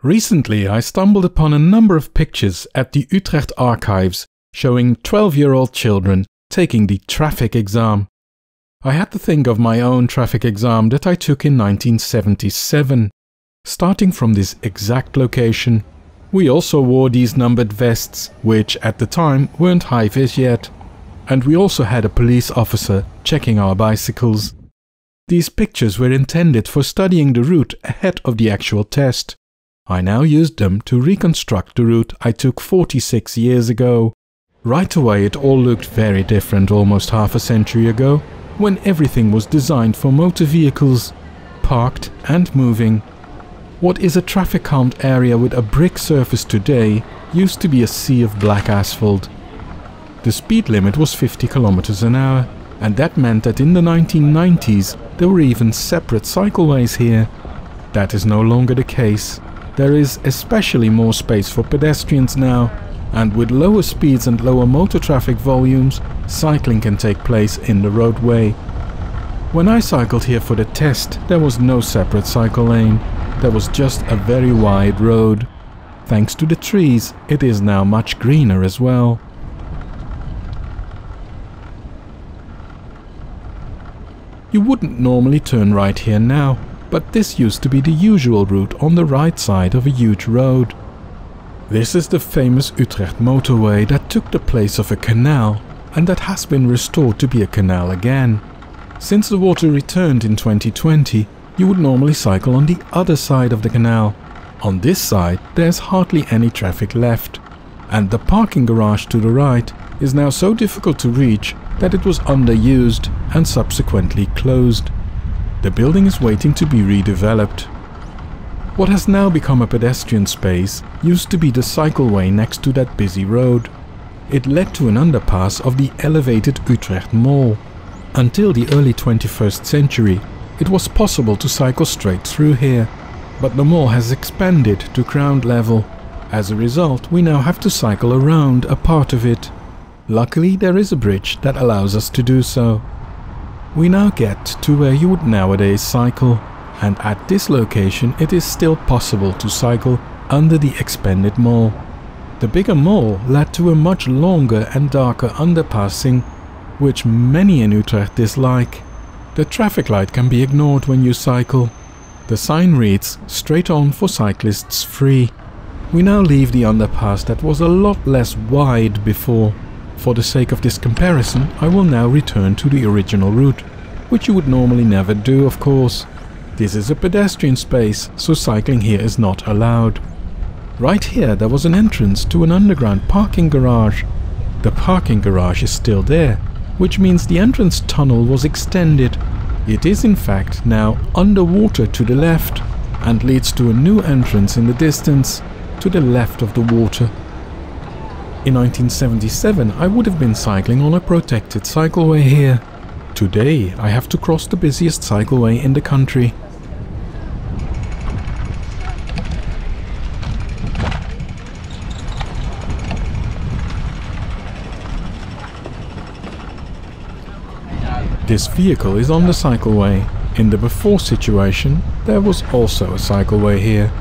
Recently I stumbled upon a number of pictures at the Utrecht archives showing 12-year-old children taking the traffic exam. I had to think of my own traffic exam that I took in 1977. Starting from this exact location, we also wore these numbered vests, which at the time weren't high-vis yet, and we also had a police officer checking our bicycles. These pictures were intended for studying the route ahead of the actual test. I now used them to reconstruct the route I took 46 years ago. Right away it all looked very different almost half a century ago, when everything was designed for motor vehicles, parked and moving. What is a traffic-calmed area with a brick surface today used to be a sea of black asphalt. The speed limit was 50 km an hour, and that meant that in the 1990s there were even separate cycleways here. That is no longer the case. There is especially more space for pedestrians now, and with lower speeds and lower motor traffic volumes, cycling can take place in the roadway. When I cycled here for the test, there was no separate cycle lane. There was just a very wide road. Thanks to the trees, it is now much greener as well. You wouldn't normally turn right here now, but this used to be the usual route on the right side of a huge road. This is the famous Utrecht motorway that took the place of a canal and that has been restored to be a canal again. Since the water returned in 2020, you would normally cycle on the other side of the canal. On this side there's hardly any traffic left, and the parking garage to the right is now so difficult to reach that it was underused and subsequently closed. The building is waiting to be redeveloped. What has now become a pedestrian space used to be the cycleway next to that busy road. It led to an underpass of the elevated Utrecht Mall. Until the early 21st century, it was possible to cycle straight through here, but the mall has expanded to ground level. As a result, we now have to cycle around a part of it. Luckily, there is a bridge that allows us to do so. We now get to where you would nowadays cycle, and at this location it is still possible to cycle under the expanded mall. The bigger mall led to a much longer and darker underpassing, which many in Utrecht dislike. The traffic light can be ignored when you cycle. The sign reads "Straight on for cyclists free." We now leave the underpass that was a lot less wide before. For the sake of this comparison, I will now return to the original route, which you would normally never do, of course. This is a pedestrian space, so cycling here is not allowed. Right here there was an entrance to an underground parking garage. The parking garage is still there, which means the entrance tunnel was extended. It is in fact now underwater to the left and leads to a new entrance in the distance to the left of the water. In 1977 I would have been cycling on a protected cycleway here. Today I have to cross the busiest cycleway in the country. This vehicle is on the cycleway. In the before situation, there was also a cycleway here.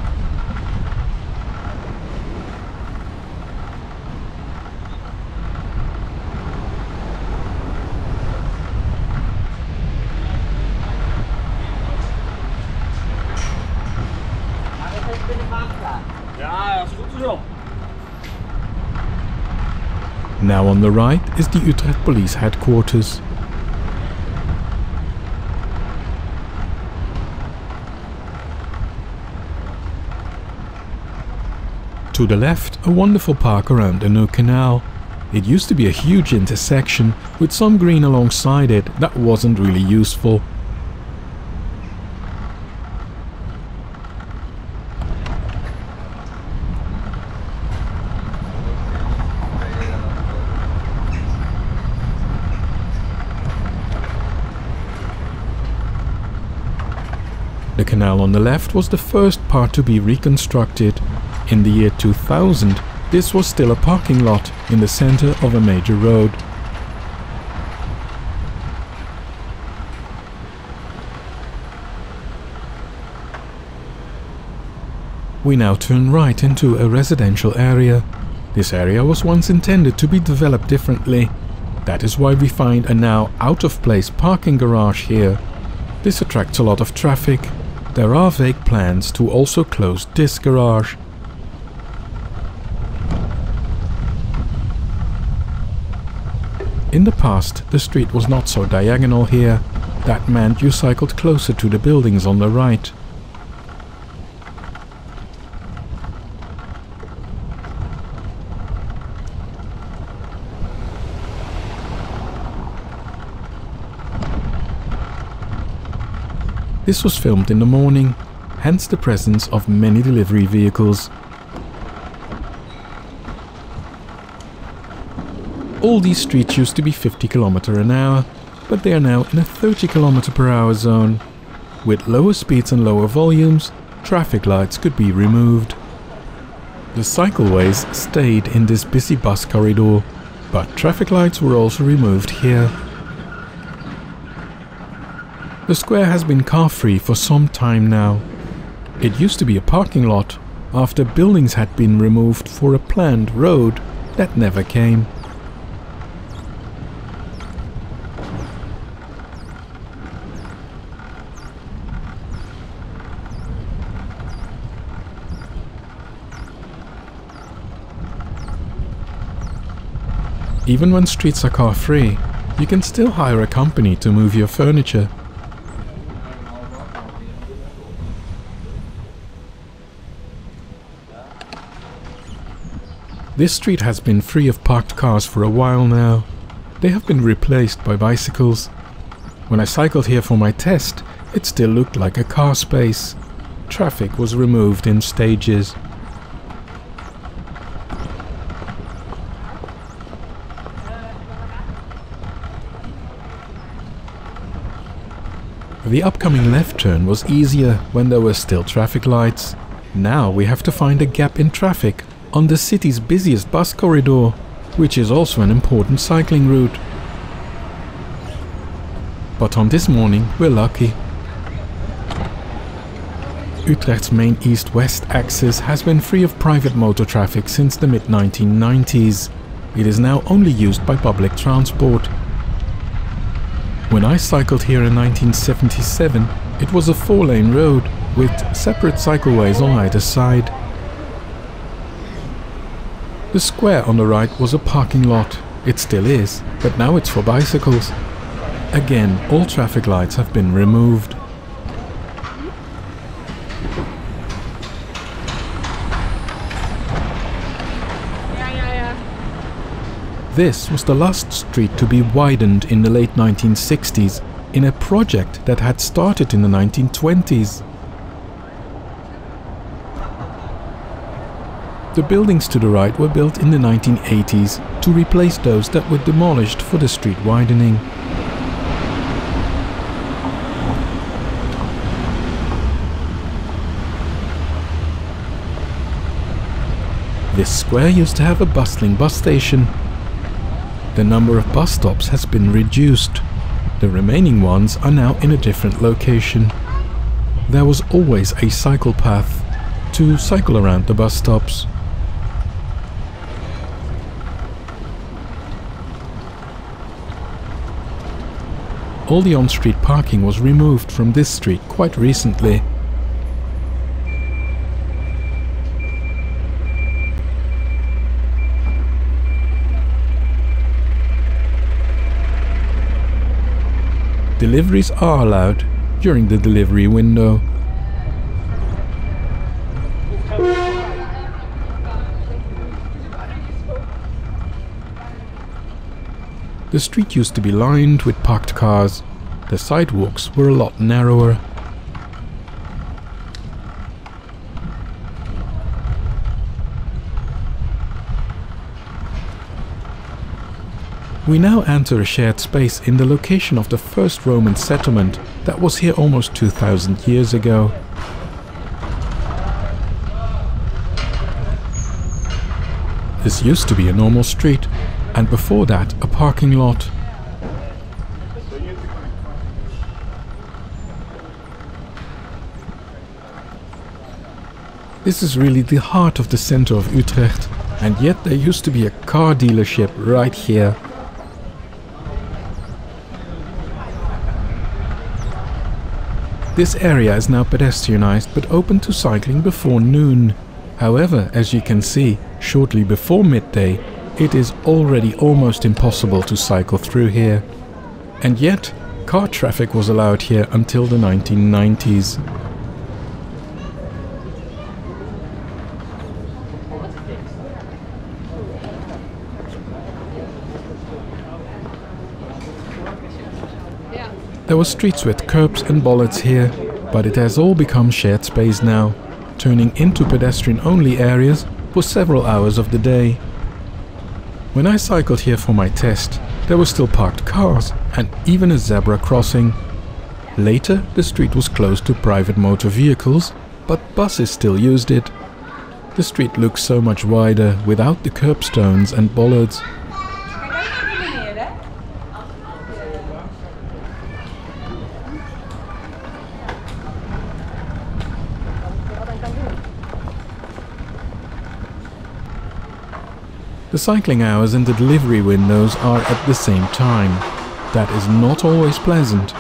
Now on the right is the Utrecht Police Headquarters. To the left, a wonderful park around the new canal. It used to be a huge intersection with some green alongside it that wasn't really useful. The canal on the left was the first part to be reconstructed. In the year 2000, this was still a parking lot in the center of a major road. We now turn right into a residential area. This area was once intended to be developed differently. That is why we find a now out-of-place parking garage here. This attracts a lot of traffic. There are vague plans to also close this garage. In the past, the street was not so diagonal here. That meant you cycled closer to the buildings on the right. This was filmed in the morning, hence the presence of many delivery vehicles. All these streets used to be 50 km/h, but they are now in a 30 km/h zone. With lower speeds and lower volumes, traffic lights could be removed. The cycleways stayed in this busy bus corridor, but traffic lights were also removed here. The square has been car-free for some time now. It used to be a parking lot, after buildings had been removed for a planned road that never came. Even when streets are car-free, you can still hire a company to move your furniture. This street has been free of parked cars for a while now. They have been replaced by bicycles. When I cycled here for my test, it still looked like a car space. Traffic was removed in stages. The upcoming left turn was easier when there were still traffic lights. Now we have to find a gap in traffic on the city's busiest bus corridor, which is also an important cycling route. But on this morning we're lucky. Utrecht's main east-west axis has been free of private motor traffic since the mid-1990s. It is now only used by public transport. When I cycled here in 1977, it was a 4-lane road with separate cycleways on either side. The square on the right was a parking lot. It still is, but now it's for bicycles. Again, all traffic lights have been removed. This was the last street to be widened in the late 1960s in a project that had started in the 1920s. The buildings to the right were built in the 1980s to replace those that were demolished for the street widening. This square used to have a bustling bus station. The number of bus stops has been reduced. The remaining ones are now in a different location. There was always a cycle path to cycle around the bus stops. All the on-street parking was removed from this street quite recently. Deliveries are allowed during the delivery window. The street used to be lined with parked cars. The sidewalks were a lot narrower. We now enter a shared space in the location of the first Roman settlement that was here almost 2000 years ago. This used to be a normal street, and before that a parking lot. This is really the heart of the center of Utrecht, and yet there used to be a car dealership right here. This area is now pedestrianized but open to cycling before noon. However, as you can see, shortly before midday, it is already almost impossible to cycle through here. And yet, car traffic was allowed here until the 1990s. There were streets with curbs and bollards here, but it has all become shared space now, turning into pedestrian-only areas for several hours of the day. When I cycled here for my test, there were still parked cars and even a zebra crossing. Later, the street was closed to private motor vehicles, but buses still used it. The street looks so much wider without the curbstones and bollards. The cycling hours and the delivery windows are at the same time. That is not always pleasant.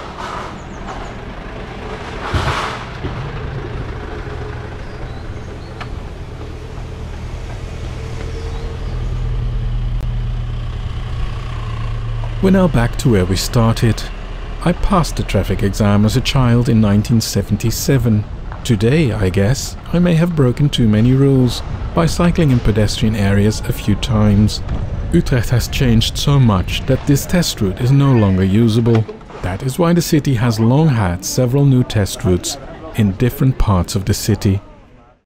We're now back to where we started. I passed the traffic exam as a child in 1977. Today, I guess, I may have broken too many rules by cycling in pedestrian areas a few times. Utrecht has changed so much that this test route is no longer usable. That is why the city has long had several new test routes in different parts of the city.